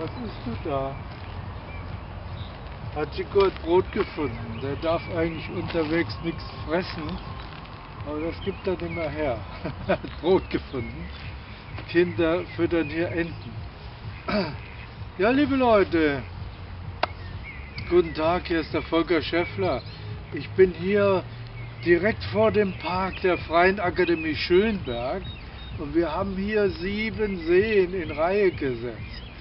Was isst du da? Hachiko hat Brot gefunden. Der darf eigentlich unterwegs nichts fressen, aber das gibt er nicht mehr her. Er hat Brot gefunden. Kinder füttern hier Enten. Ja, liebe Leute, guten Tag, hier ist der Volker Schäffler. Ich bin hier direkt vor dem Park der Freien Akademie Schönberg und wir haben hier 7 Seen in Reihe gesetzt.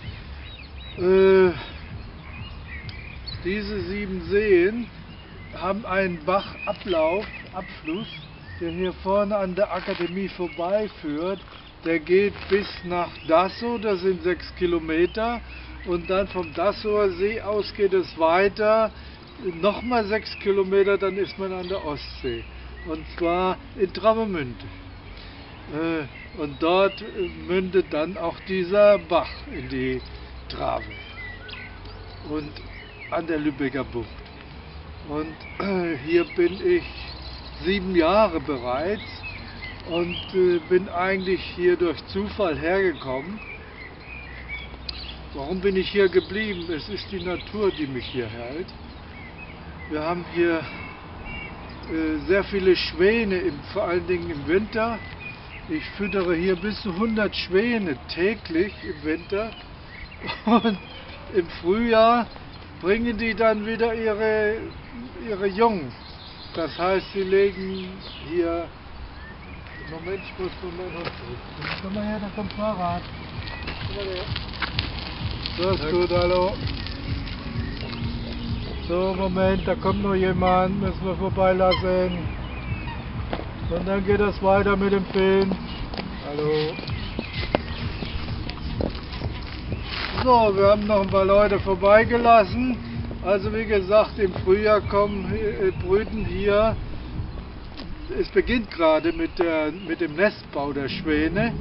Diese 7 Seen haben einen Bachabfluss, der hier vorne an der Akademie vorbeiführt. Der geht bis nach Dassow, das sind 6 Kilometer. Und dann vom Dassower See aus geht es weiter, nochmal 6 Kilometer, dann ist man an der Ostsee. Und zwar in Travemünde. Und dort mündet dann auch dieser Bach in die Trave. Und an der Lübecker Bucht. Und hier bin ich 7 Jahre bereits und bin eigentlich hier durch Zufall hergekommen. Warum bin ich hier geblieben? Es ist die Natur, die mich hier hält. Wir haben hier sehr viele Schwäne, vor allen Dingen im Winter. Ich füttere hier bis zu 100 Schwäne täglich im Winter. Und im Frühjahr bringen die dann wieder ihre Jungen. Das heißt, sie legen hier... Moment, ich muss von meinem Hund zurück. Komm mal her, da kommt Fahrrad. Komm mal her. So, ist gut, hallo. So, Moment, da kommt noch jemand, müssen wir vorbeilassen. Und dann geht das weiter mit dem Film. Hallo. So, wir haben noch ein paar Leute vorbeigelassen. Also wie gesagt, im Frühjahr brüten hier, es beginnt gerade mit dem Nestbau der Schwäne.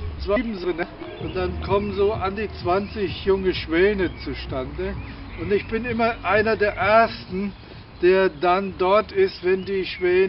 Und dann kommen so an die 20 junge Schwäne zustande. Und ich bin immer einer der Ersten, der dann dort ist, wenn die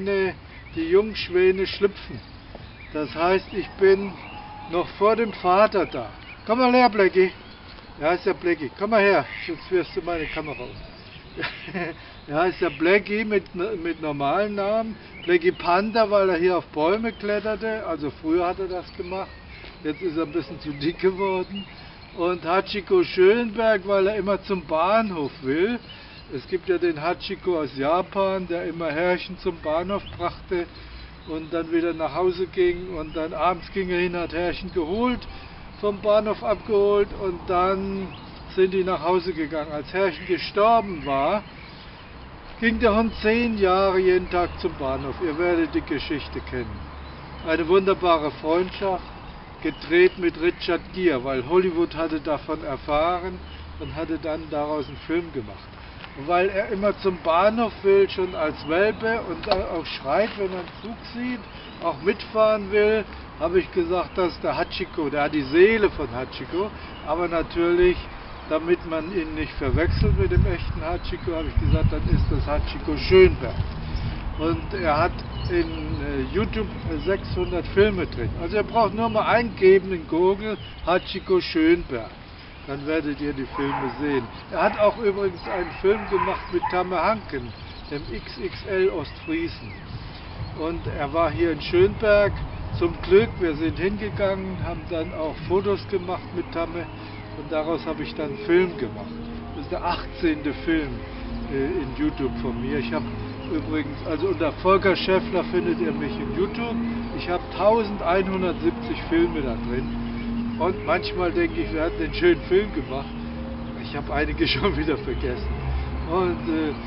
Jungschwäne schlüpfen. Das heißt, ich bin noch vor dem Vater da. Komm mal her, Blackie. Ja, ist ja Blackie. Komm mal her, jetzt wirst du meine Kamera um. Ja, ist ja Blackie mit normalen Namen. Blackie Panther, weil er hier auf Bäume kletterte. Also früher hat er das gemacht. Jetzt ist er ein bisschen zu dick geworden. Und Hachiko Schönberg, weil er immer zum Bahnhof will. Es gibt ja den Hachiko aus Japan, der immer Herrchen zum Bahnhof brachte und dann wieder nach Hause ging. Und dann abends ging er hin, hat Herrchen geholt, vom Bahnhof abgeholt und dann sind die nach Hause gegangen. Als Herrchen gestorben war, ging der Hund 10 Jahre jeden Tag zum Bahnhof. Ihr werdet die Geschichte kennen. Eine wunderbare Freundschaft, gedreht mit Richard Gere, weil Hollywood hatte davon erfahren und hatte dann daraus einen Film gemacht. Und weil er immer zum Bahnhof will, schon als Welpe und auch schreit, wenn er einen Zug sieht, auch mitfahren will, habe ich gesagt, dass der Hachiko, der hat die Seele von Hachiko, aber natürlich, damit man ihn nicht verwechselt mit dem echten Hachiko, habe ich gesagt, dann ist das Hachiko Schönberg. Und er hat in YouTube 600 Filme drin. Also ihr braucht nur mal eingeben in Google Hachiko Schönberg. Dann werdet ihr die Filme sehen. Er hat auch übrigens einen Film gemacht mit Tamme Hanken, dem XXL Ostfriesen. Und er war hier in Schönberg. Zum Glück, wir sind hingegangen, haben dann auch Fotos gemacht mit Tamme und daraus habe ich dann einen Film gemacht. Das ist der 18. Film in YouTube von mir. Ich habe übrigens, also unter Volker Schäffler findet ihr mich in YouTube. Ich habe 1170 Filme da drin. Und manchmal denke ich, wir hatten einen schönen Film gemacht. Ich habe einige schon wieder vergessen. Und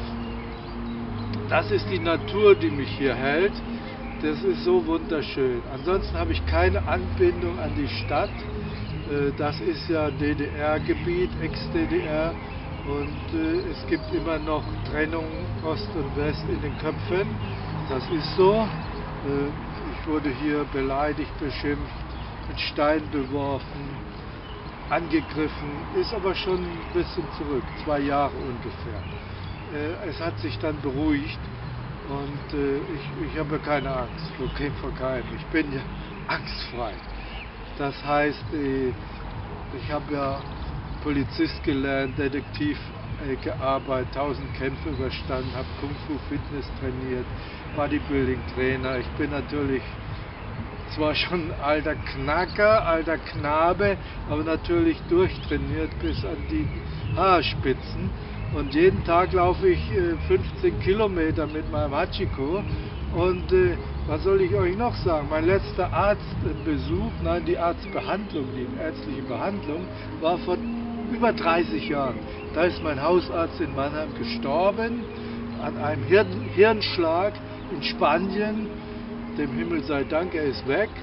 das ist die Natur, die mich hier hält. Das ist so wunderschön. Ansonsten habe ich keine Anbindung an die Stadt. Das ist ja DDR-Gebiet, Ex-DDR. Und es gibt immer noch Trennung Ost und West in den Köpfen. Das ist so. Ich wurde hier beleidigt, beschimpft, mit Steinen beworfen, angegriffen. Ist aber schon ein bisschen zurück, 2 Jahre ungefähr. Es hat sich dann beruhigt. Und ich habe keine Angst, vor keinem. Ich bin ja angstfrei. Das heißt, ich habe ja Polizist gelernt, Detektiv gearbeitet, 1000 Kämpfe überstanden, habe Kung Fu Fitness trainiert, Bodybuilding Trainer. Ich bin natürlich zwar schon ein alter Knacker, alter Knabe, aber natürlich durchtrainiert bis an die Haarspitzen. Und jeden Tag laufe ich 15 Kilometer mit meinem Hachiko. Und was soll ich euch noch sagen? Mein letzter Arztbesuch, nein, die Arztbehandlung, die ärztliche Behandlung, war vor über 30 Jahren. Da ist mein Hausarzt in Mannheim gestorben an einem Hirnschlag in Spanien. Dem Himmel sei Dank, er ist weg.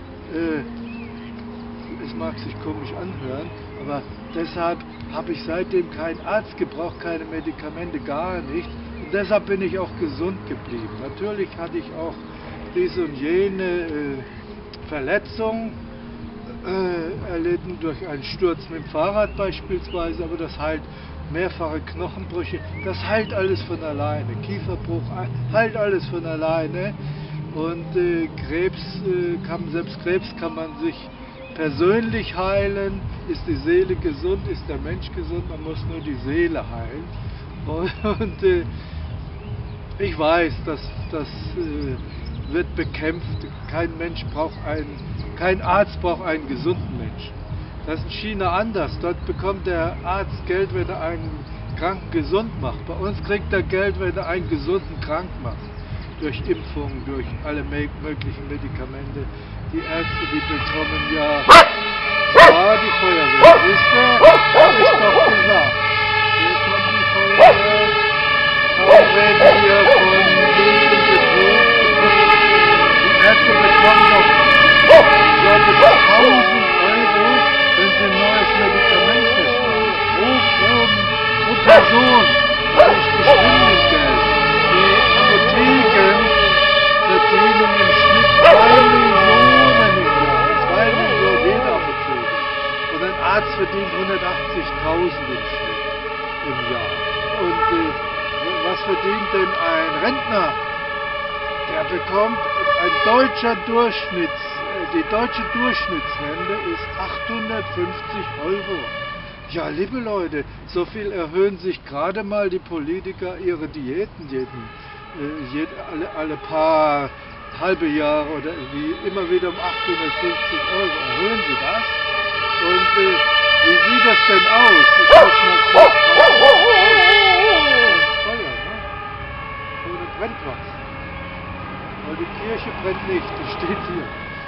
Es mag sich komisch anhören, aber deshalb habe ich seitdem keinen Arzt gebraucht, keine Medikamente, gar nichts. Und deshalb bin ich auch gesund geblieben. Natürlich hatte ich auch diese und jene Verletzung erlitten durch einen Sturz mit dem Fahrrad beispielsweise, aber das heilt mehrfache Knochenbrüche, das heilt alles von alleine. Kieferbruch heilt alles von alleine. Und selbst Krebs kann man sich persönlich heilen. Ist die Seele gesund, ist der Mensch gesund, man muss nur die Seele heilen. Und ich weiß, das wird bekämpft. Kein Arzt braucht einen gesunden Menschen. Das ist in China anders. Dort bekommt der Arzt Geld, wenn er einen Kranken gesund macht. Bei uns kriegt er Geld, wenn er einen Gesunden krank macht. Durch Impfungen, durch alle möglichen Medikamente. Die Ärzte, die bekommen ja die Feuerwehr. Wisst ihr? Hab ich doch gesagt. Hier kommt die Feuerwehr. Kaum reden wir von Betrug. Die Ärzte bekommen doch, ich glaube, 1000 Euro, wenn sie ein neues Medikament verschreiben. Pro Person. Das ist geschwindes Geld. Die Apotheken verdienen im Schnitt 2 Millionen im Jahr. 2 Millionen jede Apotheke. Und ein Arzt verdient 180.000 im Schnitt im Jahr. Und was verdient denn ein Rentner? Der bekommt die deutsche Durchschnittsrente ist 850 Euro. Ja, liebe Leute, so viel erhöhen sich gerade mal die Politiker ihre Diäten alle paar halbe Jahre oder wie immer wieder um 850 Euro. Erhöhen sie das? Und wie sieht das denn aus? Ich muss mal kurz Feuer, ne? Oder brennt was? Aber die Kirche brennt nicht, die steht hier.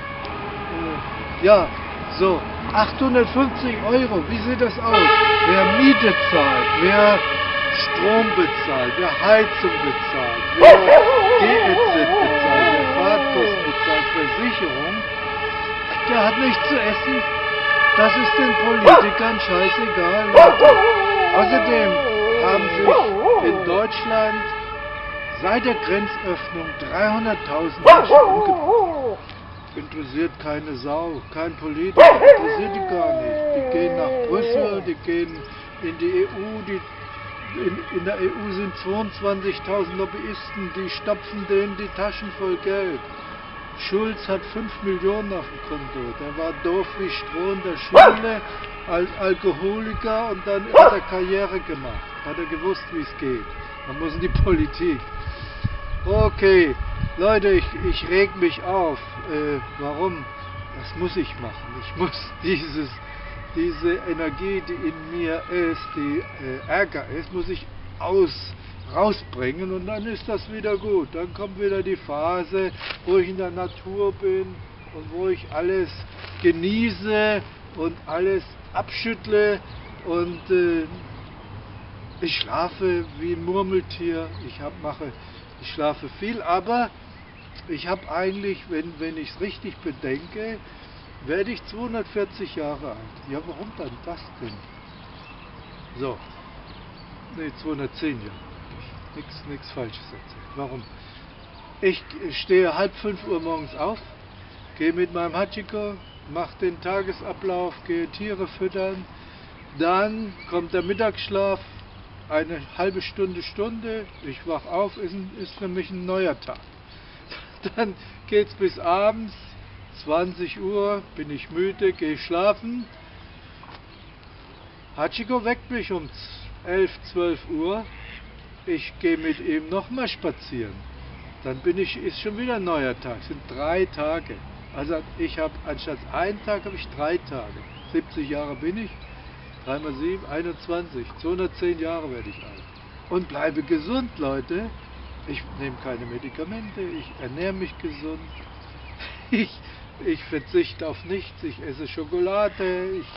Ja, so, 850 Euro, wie sieht das aus? Wer Miete zahlt, wer Strom bezahlt, wer Heizung bezahlt, wer GEZ bezahlt, wer Fahrtkosten bezahlt, Versicherung, der hat nichts zu essen. Das ist den Politikern scheißegal. Außerdem haben sich in Deutschland seit der Grenzöffnung 300.000 Menschen umgebracht. Interessiert keine Sau, kein Politiker, interessiert die gar nicht. Die gehen nach Brüssel, die gehen in die EU, in der EU sind 22.000 Lobbyisten, die stopfen denen die Taschen voll Geld. Schulz hat 5 Millionen auf dem Konto, der war doof wie Stroh in der Schule, als Alkoholiker und dann hat er Karriere gemacht, hat er gewusst, wie es geht. Man muss in die Politik. Okay, Leute, ich reg mich auf. Warum? Das muss ich machen. Ich muss diese Energie, die in mir ist, die Ärger ist, muss ich rausbringen und dann ist das wieder gut. Dann kommt wieder die Phase, wo ich in der Natur bin und wo ich alles genieße und alles abschüttle und ich schlafe wie ein Murmeltier. Ich schlafe viel, aber ich habe eigentlich, wenn ich es richtig bedenke, werde ich 240 Jahre alt. Ja, warum dann das denn? So, ne, 210 Jahre. Nichts Falsches erzählt. Warum? Ich stehe 4:30 Uhr morgens auf, gehe mit meinem Hachiko, mache den Tagesablauf, gehe Tiere füttern, dann kommt der Mittagsschlaf, eine halbe Stunde, ich wach auf, ist für mich ein neuer Tag. Dann geht's bis abends, 20 Uhr, bin ich müde, gehe schlafen, Hachiko weckt mich um 11, 12 Uhr. Ich gehe mit ihm nochmal spazieren. Dann ist schon wieder ein neuer Tag. Es sind 3 Tage. Also ich habe anstatt einen Tag habe ich 3 Tage. 70 Jahre bin ich. 3 mal 7, 21. 210 Jahre werde ich alt. Und bleibe gesund, Leute. Ich nehme keine Medikamente. Ich ernähre mich gesund. Ich verzichte auf nichts. Ich esse Schokolade. Ich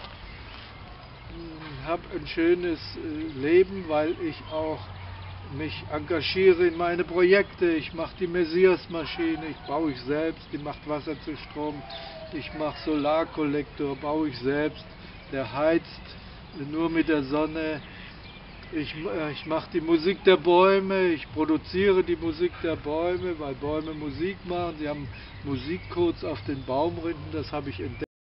habe ein schönes Leben, weil ich auch mich engagiere in meine Projekte. Ich mache die Messias-Maschine, baue ich selbst, die macht Wasser zu Strom. Ich mache Solarkollektor, baue ich selbst. Der heizt nur mit der Sonne. Ich mache die Musik der Bäume, ich produziere die Musik der Bäume, weil Bäume Musik machen. Sie haben Musikcodes auf den Baumrinden, das habe ich entdeckt.